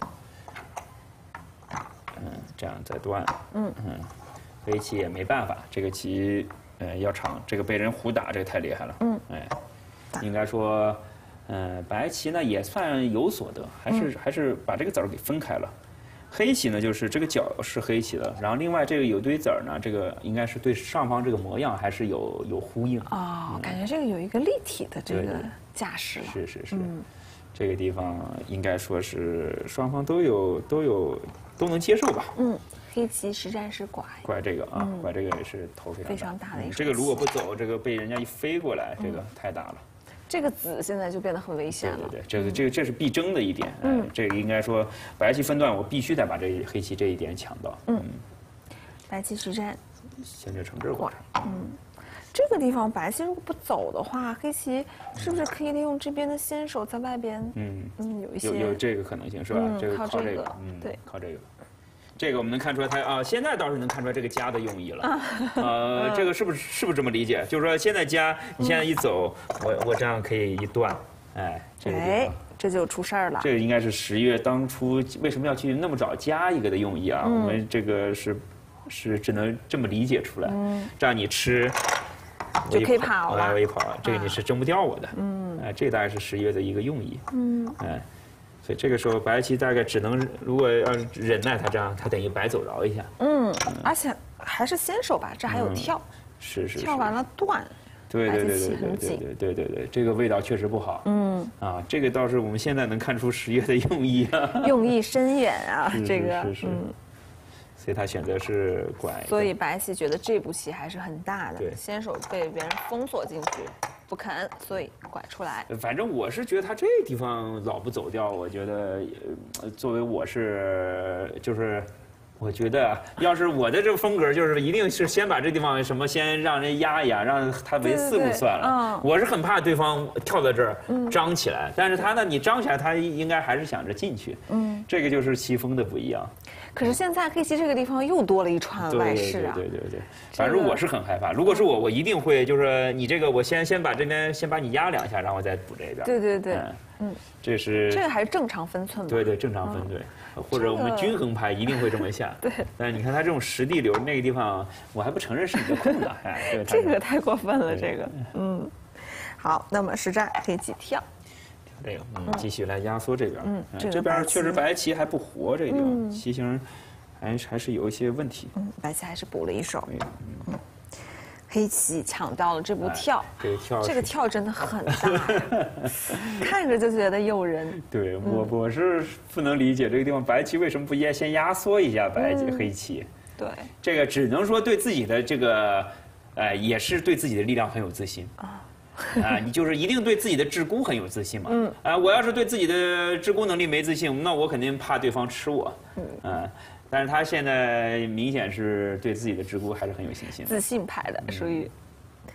嗯，这样再断，嗯嗯，黑棋也没办法，这个棋呃要长，这个被人胡打，这个太厉害了，嗯，哎，应该说，嗯，白棋呢也算有所得，还是、嗯、还是把这个子儿给分开了。黑棋呢就是这个角是黑棋的，然后另外这个有堆子儿呢，这个应该是对上方这个模样还是有有呼应。 哦，嗯、感觉这个有一个立体的这个架势了。 是是是，嗯、这个地方应该说是双方都有都有。都能接受吧。 嗯，黑棋实战是拐， 拐这个啊，嗯、拐这个也是头非常大非常大的一个、嗯。 这个如果不走，这个被人家一飞过来，这个太大了。 这个子现在就变得很危险了。 对对对，这个这个这是必争的一点。嗯，这个应该说白棋分段，我必须得把这黑棋这一点抢到。嗯， 白棋实战， 先至惩治过程。 嗯。这个地方白棋如果不走的话，黑棋是不是可以利用这边的先手在外边？嗯嗯，有一些有有这个可能性是吧？ 嗯、 这个靠这个， 嗯，对， 靠这个。这个我们能看出来，它啊，现在倒是能看出来这个加的用意了。啊、呃，这个是不是是不是这么理解？就是说现在加，你现在一走，嗯、我我这样可以一断，哎，这个地方，哎， 这就出事儿了。 这个应该是十月当初为什么要去那么早加一个的用意啊？嗯、我们这个是是只能这么理解出来。嗯，这样你吃。 就可以跑了， 我一跑，这个你是争不掉我的。嗯，哎，这大概是十月的一个用意。嗯，哎，所以这个时候白棋大概只能，如果要忍耐他这样，他等于白走着一下。 嗯，而且还是先手吧，这还有跳。 是是。 跳完了断。 对对对对对对对对对对，这个味道确实不好。嗯。啊，这个倒是我们现在能看出十月的用意啊。 用意深远啊，这个。 是是。所以他选择是拐， 所以白棋觉得这步棋还是很大的，先手被别人封锁进去，不肯，所以拐出来。 反正我是觉得他这个地方老不走掉，我觉得，呃，作为我是就是，我觉得要是我的这个风格，就是一定是先把这地方什么先让人压一压，让他为四步算了。嗯，我是很怕对方跳到这儿张起来，但是他呢，你张起来，他应该还是想着进去。嗯，这个就是棋风的不一样。 可是现在黑棋这个地方又多了一串外势啊！ 对对对对对，反正我是很害怕。如果是我，我一定会就是你这个，我先先把这边先把你压两下，然后再补这边。 对对对，嗯， 这是这个还是正常分寸吧？ 对对，正常分对，或者我们均衡派一定会这么下。 对， 但是你看他这种实地流那个地方，我还不承认是你的空呢，哎， 这个太过分了，这个，嗯，好，那么实战黑棋跳。 这个，嗯，继续来压缩这边。嗯，这边确实白棋还不活，这个地方棋形还还是有一些问题。 嗯，白棋还是补了一手。嗯，黑棋抢到了这步跳， 这个跳， 这个跳真的很大，看着就觉得诱人。 对我我是不能理解这个地方白棋为什么不先先压缩一下白棋黑棋。 对， 这个只能说对自己的这个，呃，也是对自己的力量很有自信啊。啊，你就是一定对自己的自估很有自信嘛？嗯，啊，我要是对自己的自估能力没自信，那我肯定怕对方吃我。嗯，啊，但是他现在明显是对自己的自估还是很有信心。 自信派的属于。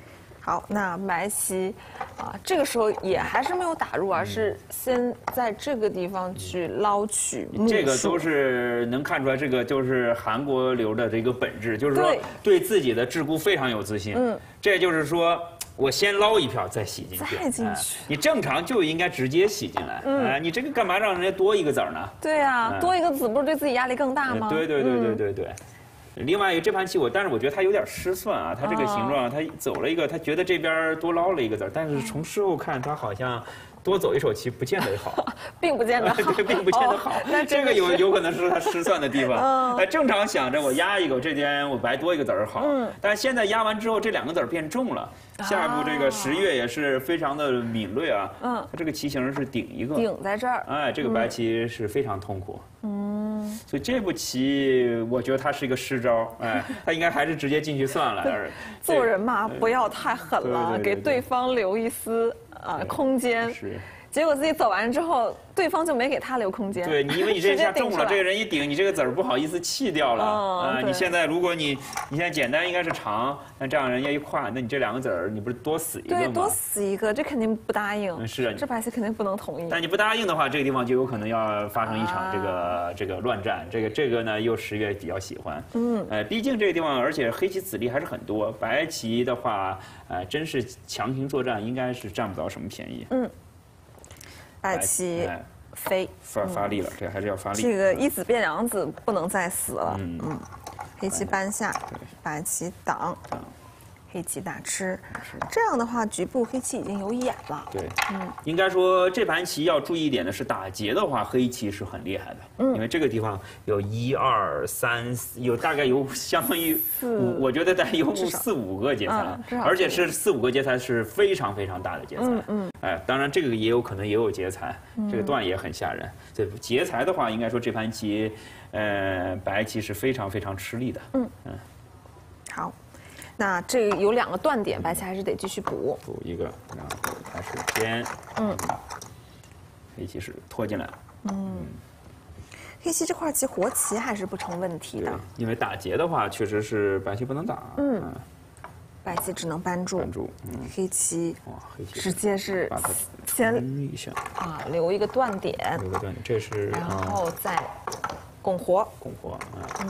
好，那白棋，啊，这个时候也还是没有打入，而是先在这个地方去捞取目数。 这个都是能看出来，这个就是韩国流的这个本质，就是说对自己的鹧鸪非常有自信。嗯，这就是说我先捞一票再洗进去。 再进去，哎， 你正常就应该直接洗进来。嗯，哎，你这个干嘛让人家多一个子儿呢？ 对啊，哎，多一个子不是对自己压力更大吗？ 对对对对对对。嗯，另外一个这盘棋我，但是我觉得他有点失算啊，他这个形状，他走了一个，他觉得这边多捞了一个子，但是从事后看，他好像多走一手棋不见得好， 并不见得好， 对，并不见得好。那这个有有可能是他失算的地方。哎，正常想着我压一个，这边我白多一个子儿好，但是现在压完之后，这两个子儿变重了。下一步这个十月也是非常的敏锐啊，嗯，他这个棋形是顶一个， 顶在这儿， 哎，这个白棋是非常痛苦，嗯，所以这步棋我觉得他是一个失招，哎，他应该还是直接进去算了。 做人嘛，不要太狠了，给对方留一丝啊空间。是。结果自己走完之后，对方就没给他留空间。 对你，因为你这下中了，这个人一顶，你这个子儿不好意思弃掉了啊！你现在如果你你现在简单应该是长，那这样人家一跨，那你这两个子儿你不是多死一个吗？ 对，多死一个，这肯定不答应。 是啊， 这白棋肯定不能同意。 但你不答应的话，这个地方就有可能要发生一场这个这个乱战。这个这个呢，又十月比较喜欢。嗯，呃，毕竟这个地方，而且黑棋子力还是很多，白棋的话，呃，真是强行作战，应该是占不到什么便宜。嗯。 白棋飞发发力了，这还是要发力。 这个一子变两子，不能再死了。嗯嗯，黑棋搬下，白棋挡，黑棋打吃。这样的话，局部黑棋已经有眼了。 对，嗯，应该说这盘棋要注意一点的是，打劫的话，黑棋是很厉害的。嗯，因为这个地方有一二三，有大概有相当于五，我觉得大概有四五个劫材，而且是四五个劫材是非常非常大的劫材。嗯嗯。哎，当然这个也有可能也有劫材，这个段也很吓人。对，劫材的话，应该说这盘棋，呃，白棋是非常非常吃力的。嗯嗯。 好，那这有两个断点，白棋还是得继续补。 补一个，然后开始边。嗯。黑棋是拖进来。嗯。 黑棋这块棋活棋还是不成问题的。 因为打劫的话，确实是白棋不能打。嗯。 白棋只能扳住， 扳住，嗯， 黑棋哇，黑棋直接是先一下啊，留一个断点， 留个断点，这是然后再拱活， 拱活，嗯，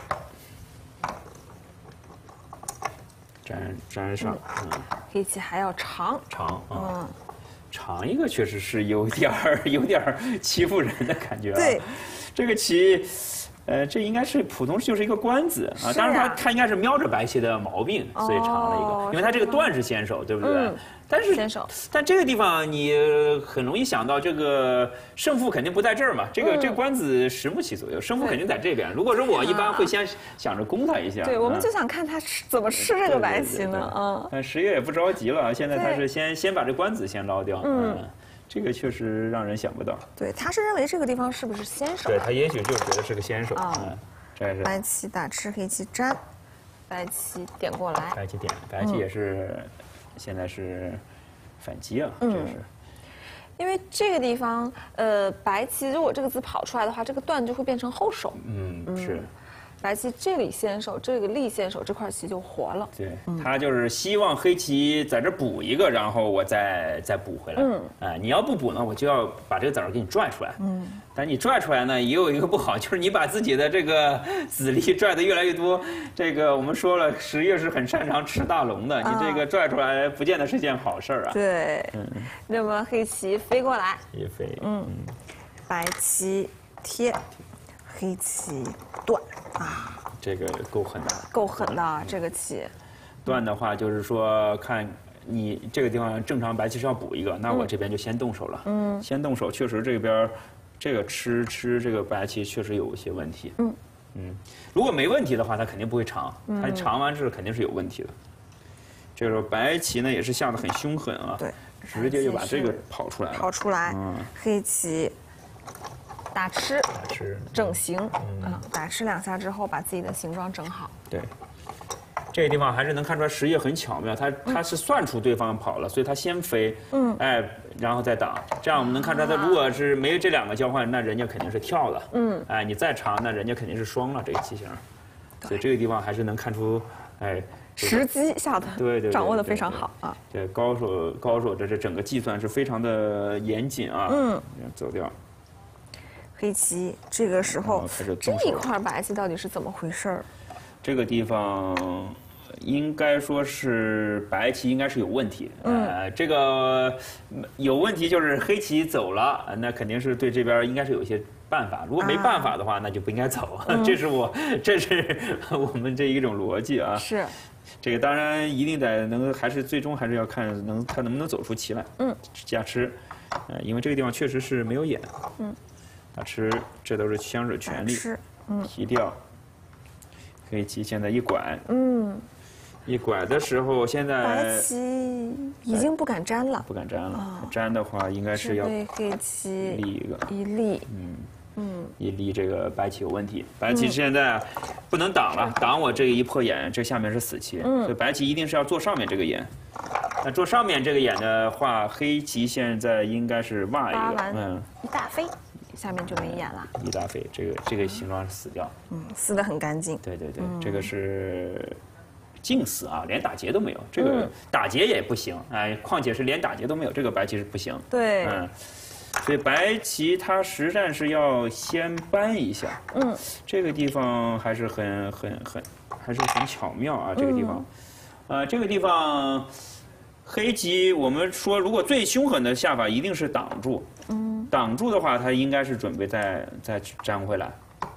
粘粘上，嗯， 黑棋还要长， 长，嗯，长一个确实是有点儿有点儿欺负人的感觉啊， 对， 这个棋。呃，这应该是普通就是一个官子啊，当然他他应该是瞄着白棋的毛病，所以长了一个，因为他这个段是先手，对不对？但是先手， 但这个地方你很容易想到这个胜负肯定不在这儿嘛，这个这个官子十目棋左右，胜负肯定在这边。如果说我一般会先想着攻他一下， 对，我们就想看他吃怎么吃这个白棋呢？嗯， 但十月也不着急了，现在他是先先把这官子先捞掉，嗯。这个确实让人想不到。 对，他是认为这个地方是不是先手？ 对他也许就觉得是个先手。啊，这是白棋打吃，黑棋粘，白棋点过来。 白棋点，白棋也是，现在是反击啊，这是。 因为这个地方，呃，白棋如果这个子跑出来的话，这个段就会变成后手。 嗯，是。 白棋这里先手，这个力先手，这块棋就活了。 对，他就是希望黑棋在这补一个，然后我再再补回来。嗯，哎，你要不补呢，我就要把这个子儿给你拽出来。嗯，但你拽出来呢，也有一个不好，就是你把自己的这个子力拽得越来越多。这个我们说了，十月是很擅长吃大龙的，你这个拽出来不见得是件好事儿啊。 对，嗯，那么黑棋飞过来， 一飞， 嗯，白棋贴，黑棋断。啊， 这个够狠的， 够狠的这个棋。 断的话就是说，看你这个地方正常白棋是要补一个，那我这边就先动手了。嗯，先动手，确实这边这个吃吃这个白棋确实有一些问题。嗯嗯，如果没问题的话，它肯定不会长，它长完之后肯定是有问题的。这个时候白棋呢也是下得很凶狠啊， 对， 直接就把这个跑出来了。 跑出来，嗯，黑棋。打吃， 打吃整形，嗯，打吃两下之后，把自己的形状整好。 对，这个地方还是能看出来十月很巧妙，他他是算出对方跑了，所以他先飞，嗯，哎，然后再挡，这样我们能看出来，他如果是没有这两个交换，那人家肯定是跳了，嗯，哎，你再长，那人家肯定是双了这个棋形，所以这个地方还是能看出，哎， 时机下的对对掌握的非常好啊。 这高手高手的这整个计算是非常的严谨啊。嗯，走掉。 黑棋这个时候这一块白棋到底是怎么回事儿？ 这个地方应该说是白棋应该是有问题。嗯，呃，这个有问题就是黑棋走了，那肯定是对这边应该是有一些办法。如果没办法的话，啊、那就不应该走。嗯、这是我这是我们这一种逻辑啊。 是。 这个当然一定得能，还是最终还是要看能他能不能走出棋来。嗯，加吃，呃，因为这个地方确实是没有眼。嗯。打吃，这都是相惹权利。 是，嗯， 提掉。黑棋现在一拐，嗯，一拐的时候，现在白棋已经不敢粘了， 不敢粘了。哦、粘的话，应该是要被黑棋立一个一立， 嗯嗯，一立这个白棋有问题。白棋现在不能挡了，挡我这一破眼，这下面是死棋，嗯，所以白棋一定是要做上面这个眼。那做上面这个眼的话，黑棋现在应该是挖一个，嗯， 一大飞。下面就没眼了， 一大飞，这个这个形状是死掉， 嗯，撕得很干净。 对对对，嗯、这个是净死啊，连打劫都没有，这个打劫也不行，哎，况且是连打劫都没有，这个白棋是不行。 对， 嗯，所以白棋它实战是要先搬一下，嗯，这个地方还是很很很还是很巧妙啊，这个地方，嗯、呃，这个地方。黑棋，我们说如果最凶狠的下法一定是挡住，嗯，挡住的话，它应该是准备再再粘回来，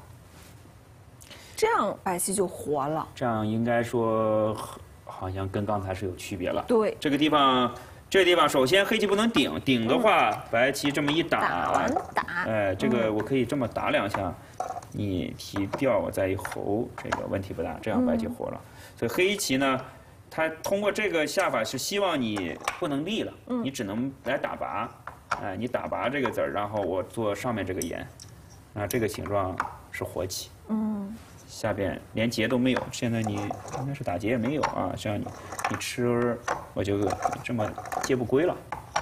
这样白棋就活了。 这样应该说好像跟刚才是有区别了。 对， 这个地方，这个地方首先黑棋不能顶，顶的话，嗯、白棋这么一打， 打完打， 哎，这个我可以这么打两下，你提掉我再一侯，这个问题不大，这样白棋活了。嗯、所以黑棋呢。他通过这个下法是希望你不能立了，嗯、你只能来打拔，哎，你打拔这个子儿，然后我做上面这个眼，啊，这个形状是活棋，嗯，下边连劫都没有，现在你应该是打劫也没有啊，这样你你吃我就这么劫不归了，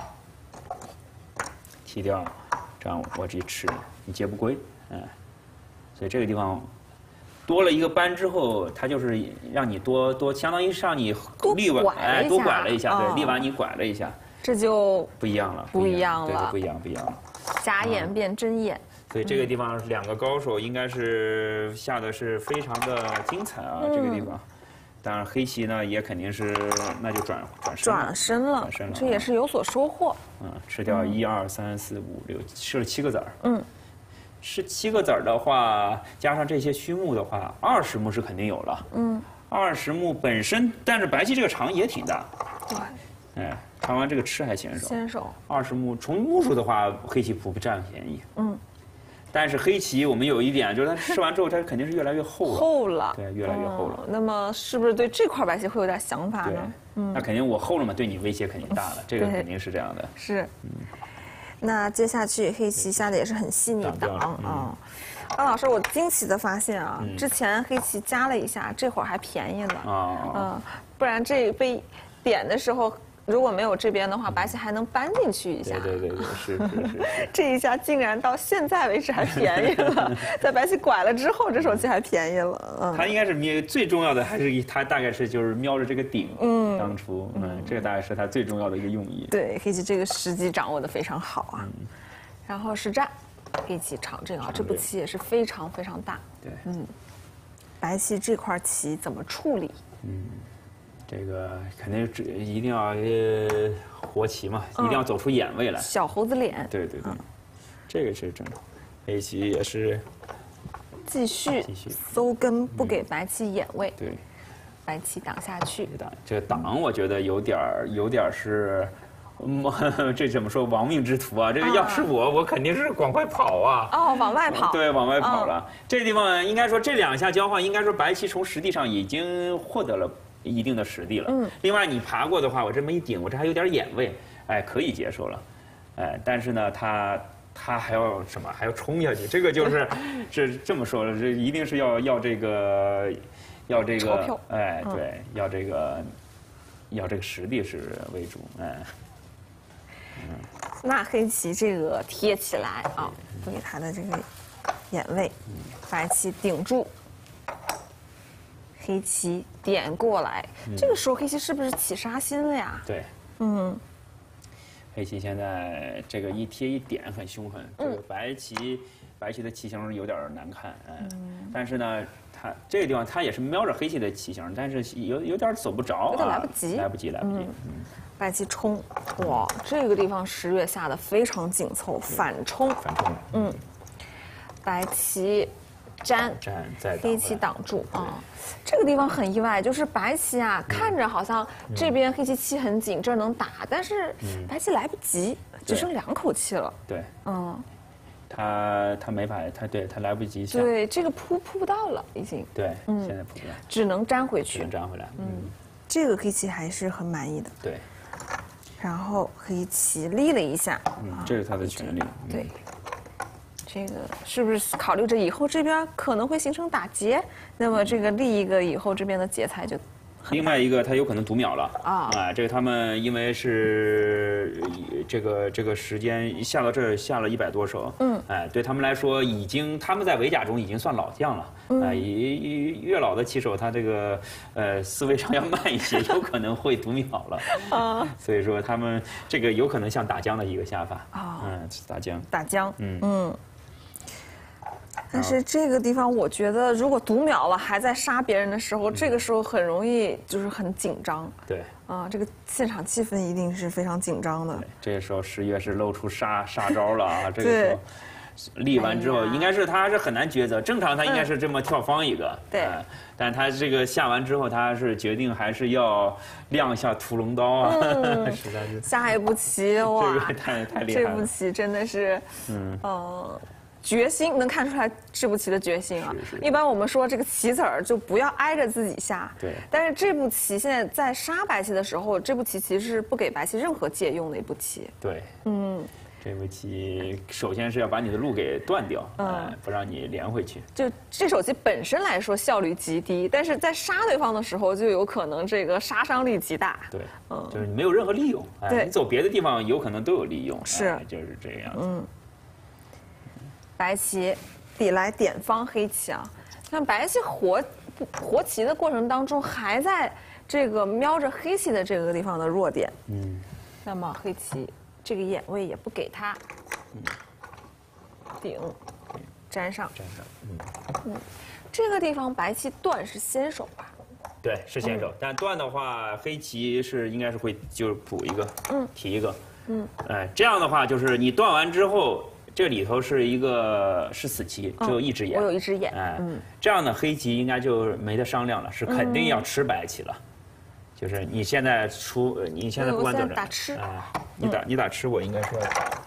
提掉，这样我这一吃你劫不归，哎，所以这个地方。多了一个扳之后，它就是让你多多，相当于是让你立完，哎，多拐了一下，对，立完你拐了一下， 这就不一样了， 不一样了， 对，不一样，不一样了。 假眼变真眼， 所以这个地方两个高手应该是下的是非常的精彩啊，这个地方。当然黑棋呢也肯定是那就转转身转身了， 转身了， 这也是有所收获。 嗯，吃掉一二三四五六，吃了七个子儿。嗯。吃七个子儿的话，加上这些虚目的话，二十目是肯定有了。嗯，二十目本身，但是白棋这个长也挺大。 对。 哎，看完这个吃还先手。 先手。 二十目从目数的话，黑棋不占便宜。嗯。但是黑棋我们有一点，就是它吃完之后，它肯定是越来越厚了。 厚了。 对，越来越厚了。 那么是不是对这块白棋会有点想法呢？ 嗯。那肯定我厚了嘛，对你威胁肯定大了，这个肯定是这样的。 是。嗯。那接下去黑棋下的也是很细腻挡啊。高老师，我惊奇的发现啊，之前黑棋加了一下，这会儿还便宜了啊，嗯，不然这被点的时候如果没有这边的话，白棋还能搬进去一下。 对对对对，是是是。 这一下竟然到现在为止还便宜了，在白棋拐了之后，这手棋还便宜了。嗯， 他应该是瞄最重要的，还是他大概是就是瞄着这个顶。嗯，当初嗯，这个大概是他最重要的一个用意。 对，黑棋这个时机掌握的非常好啊。嗯、然后实战，黑棋长这个啊，这步棋也是非常非常大。 对， 嗯，白棋这块棋怎么处理？嗯。 这个肯定是一定要呃活棋嘛，一定要走出眼位来。 小猴子脸。 对对对，这个是正常。黑棋也是继续搜根，不给白棋眼位。 对， 白棋挡下去。 挡这个挡，我觉得有点儿有点儿是，这怎么说亡命之徒啊？这个要是我，我肯定是赶快跑啊！ 哦，往外跑。 对，往外跑了。这地方应该说这两下交换，应该说白棋从实地上已经获得了一定的实力了。嗯。另外，你爬过的话，我这么一顶，我这还有点眼位，哎，可以接受了。哎，但是呢，他他还要什么？还要冲下去。这个就是这这么说了，这一定是要要这个要这个哎，对，要这个要这个实力是为主，哎。 嗯。那黑棋这个贴起来啊，给他的这个眼位，白棋顶住。 黑棋点过来，嗯、这个时候黑棋是不是起杀心了呀？ 对，嗯。黑棋现在这个一贴一点很凶狠，这个白棋，白棋的棋形有点难看，嗯，但是呢，它这个地方它也是瞄着黑棋的棋形，但是有有点走不着， 有点来不及， 来不及，来不及。嗯， 白棋冲，哇，这个地方十月下的非常紧凑，反冲， 反冲，嗯， 白棋。粘， 粘再黑棋挡住啊，这个地方很意外，就是白棋啊，看着好像这边黑棋气很紧，这儿能打，但是白棋来不及，只剩两口气了。 对，嗯，他他没法，他对他来不及下。 对，这个扑扑不到了，已经。 对，现在扑不到， 只能粘回去。 只能粘回来。嗯， 这个黑棋还是很满意的。 对。 然后黑棋立了一下。 嗯，这是他的权利。 对。这个是不是考虑着以后这边可能会形成打劫？那么这个立一个以后这边的劫财就。 另外一个，他有可能读秒了啊！啊，这个他们因为是这个这个时间下到这儿下了一百多手，嗯，哎，对他们来说已经他们在围甲中已经算老将了，嗯，哎，越老的棋手他这个呃思维上要慢一些，有可能会读秒了啊，所以说他们这个有可能像打将的一个下法啊，嗯，打将， 打将，嗯嗯。但是这个地方，我觉得如果读秒了还在杀别人的时候，这个时候很容易就是很紧张。 对。 啊，这个现场气氛一定是非常紧张的。 这个时候十月是露出杀杀招了啊！这个时候立完之后，应该是他是很难抉择。正常他应该是这么跳方一个。 对。 但他这个下完之后，他是决定还是要亮一下屠龙刀啊！实在是。 下一步棋哇！ 这个太太厉害了。 这步棋真的是，嗯呃。决心能看出来这步棋的决心啊！一般我们说这个棋子儿就不要挨着自己下。 对。 但是这步棋现在在杀白棋的时候，这步棋其实是不给白棋任何借用的一步棋。 对。嗯。这步棋首先是要把你的路给断掉，嗯，不让你连回去。 就这手棋本身来说效率极低，但是在杀对方的时候就有可能这个杀伤力极大。 对。嗯。就是你没有任何利用。 对。 你走别的地方有可能都有利用。 是。 就是这样。嗯。 白棋抵来点方黑棋啊，看白棋活活棋的过程当中，还在这个瞄着黑棋的这个地方的弱点。嗯，那么黑棋这个眼位也不给他，嗯，顶，粘上， 粘上，嗯嗯，这个地方白棋断是先手吧？ 对，是先手，但断的话，黑棋是应该是会就是补一个，嗯，提一个，嗯，哎，这样的话就是你断完之后。这里头是一个是死棋，只有一只眼。 我有一只眼。 哎，嗯，这样的黑棋应该就没得商量了，是肯定要吃白棋了。就是你现在出，你现在不管怎么打吃， 哎，你打你打吃，我应该说。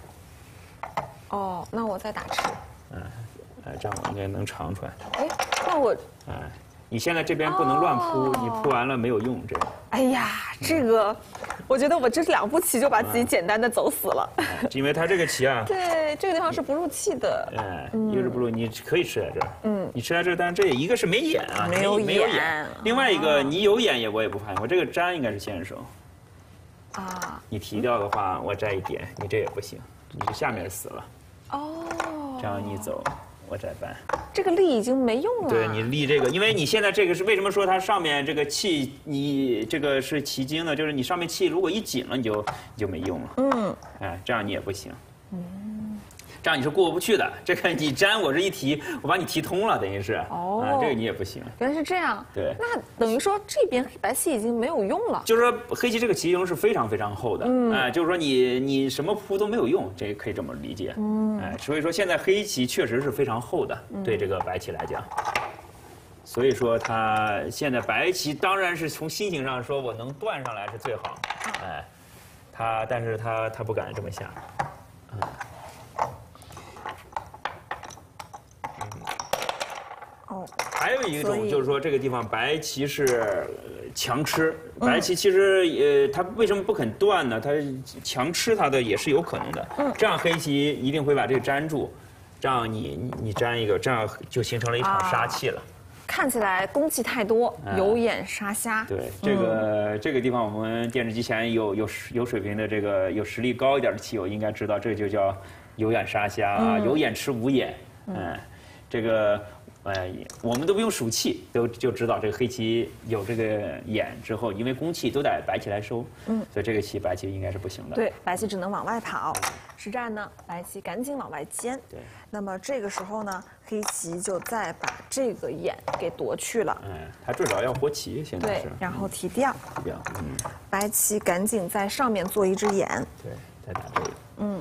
哦，那我再打吃。 嗯，哎，这样我应该能尝出来。 哎，那我。 哎。你现在这边不能乱扑，你扑完了没有用，这个。 哎呀，这个，我觉得我这两步棋就把自己简单的走死了。 因为它这个棋啊， 对，这个地方是不入气的。 哎，一个是不入，你可以吃在这儿。嗯，你吃在这儿，但是这一个是没眼啊， 没有没有眼。另外一个你有眼也我也不怕，我这个粘应该是先手。啊。你提掉的话，我摘一点，你这也不行，你这下面死了。哦。这样你走。我摘扳， 这个力已经没用了。 对你立这个，因为你现在这个是为什么说它上面这个气，你这个是奇经呢？就是你上面气如果一紧了，你就你就没用了。嗯，哎，这样你也不行。嗯，这样你是过不去的。这个你粘我这一提，我把你提通了，等于是。哦、啊，这个你也不行。 原来是这样。 对。 那等于说这边白棋已经没有用了。 就是说黑棋这个棋形是非常非常厚的。嗯。哎，就是说你你什么扑都没有用，这可以这么理解。嗯。哎，所以说现在黑棋确实是非常厚的，嗯、对这个白棋来讲。所以说他现在白棋当然是从心情上说，我能断上来是最好。哎，他但是他他不敢这么下。嗯。还有一种就是说，这个地方白棋是强吃，白棋其实呃，它为什么不肯断呢？它强吃它的也是有可能的。嗯，这样黑棋一定会把这个粘住，这样你你粘一个，这样就形成了一场杀气了。 看起来攻气太多，有眼杀瞎。 对，这个这个地方我们电视机前有有有水平的这个有实力高一点的棋友应该知道，这就叫有眼杀瞎啊，有眼吃无眼。嗯，这个。 哎，我们都不用数气，都就知道这个黑棋有这个眼之后，因为公气都得白棋来收，嗯，所以这个棋白棋应该是不行的。 对，白棋只能往外跑。实战呢，白棋赶紧往外尖。 对。 那么这个时候呢，黑棋就再把这个眼给夺去了。 嗯，他至少要活棋，现在是。 对，然后提掉。 提掉，嗯。 白棋赶紧在上面做一只眼。 对，再打这个。嗯。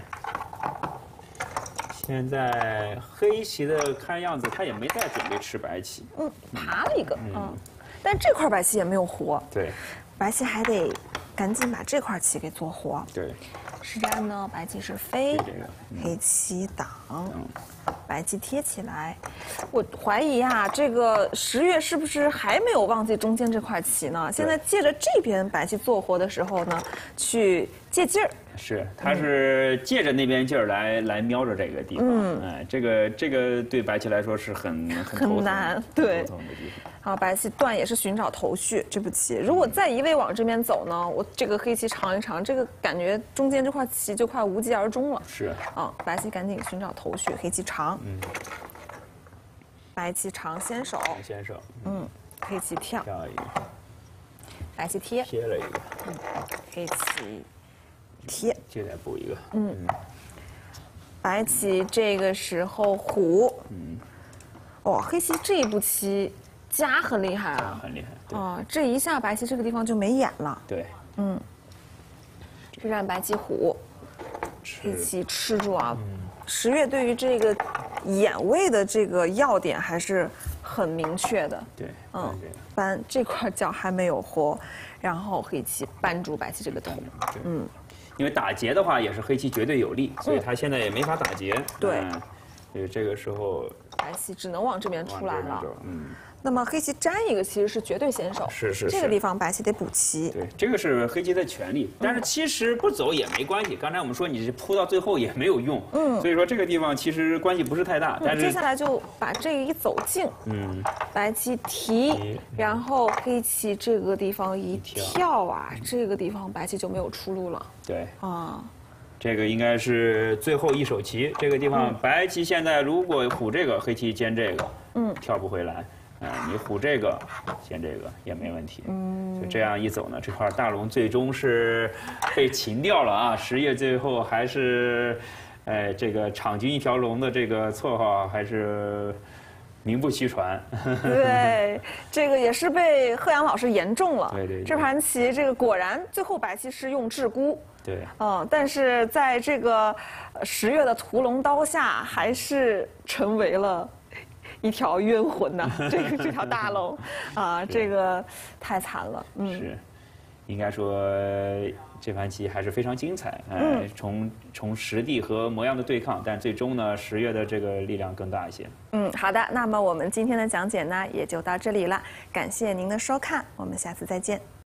现在黑棋的看样子，他也没再准备吃白棋。 嗯，爬了一个，嗯，但这块白棋也没有活。 对， 白棋还得赶紧把这块棋给做活。 对， 实战呢，白棋是飞， 这个嗯、黑棋挡，嗯、白棋贴起来。我怀疑啊，这个十月是不是还没有忘记中间这块棋呢？现在借着这边白棋做活的时候呢，去借劲儿。 是，他是借着那边劲儿来来瞄着这个地方，嗯，哎，这个这个对白棋来说是很很很难，对。 头疼的地方。 好，白棋断也是寻找头绪，这步棋如果再一味往这边走呢，我这个黑棋尝一尝，这个感觉中间这块棋就快无疾而终了。 是， 啊，白棋赶紧寻找头绪，黑棋长，嗯，白棋长先手， 先手， 嗯，黑棋跳， 跳一个， 白棋贴， 贴了一个， 嗯，黑棋。贴， 就再补一个。 嗯，白棋这个时候虎。嗯，哦，黑棋这一步棋夹很厉害啊， 很厉害。 啊，这一下白棋这个地方就没眼了。 对。 嗯。这让白棋虎，黑棋吃住啊。十月对于这个眼位的这个要点还是很明确的。 对。 嗯。扳这块角还没有活，然后黑棋扳住白棋这个头。嗯。 因为打劫的话也是黑棋绝对有利，所以他现在也没法打劫。 对， 所以这个时候白棋只能往这边出来了。 嗯， 那么黑棋粘一个其实是绝对先手。 是是是。 这个地方白棋得补棋。 对，这个是黑棋的权利，但是其实不走也没关系。刚才我们说你扑到最后也没有用，嗯，所以说这个地方其实关系不是太大。但是接下来就把这一走近，嗯，白棋提，然后黑棋这个地方一跳啊，这个地方白棋就没有出路了。 对啊，这个应该是最后一手棋。这个地方白棋现在如果虎这个，黑棋尖这个，嗯，跳不回来。嗯，你虎这个，尖这个也没问题。嗯，就这样一走呢，这块大龙最终是被擒掉了啊！十月最后还是，哎，这个场均一条龙的这个绰号还是名不虚传。 对，这个也是被贺阳老师言中了。 对 对, 对。 这盘棋，这个果然最后白棋是用鹧鸪。 对。 嗯，但是在这个十月的屠龙刀下，还是成为了一条冤魂呐，这个这条大龙，啊，这个太惨了。 嗯，是，应该说这盘棋还是非常精彩。嗯，从从实地和模样的对抗，但最终呢，十月的这个力量更大一些。 嗯，好的，那么我们今天的讲解呢，也就到这里了。感谢您的收看，我们下次再见。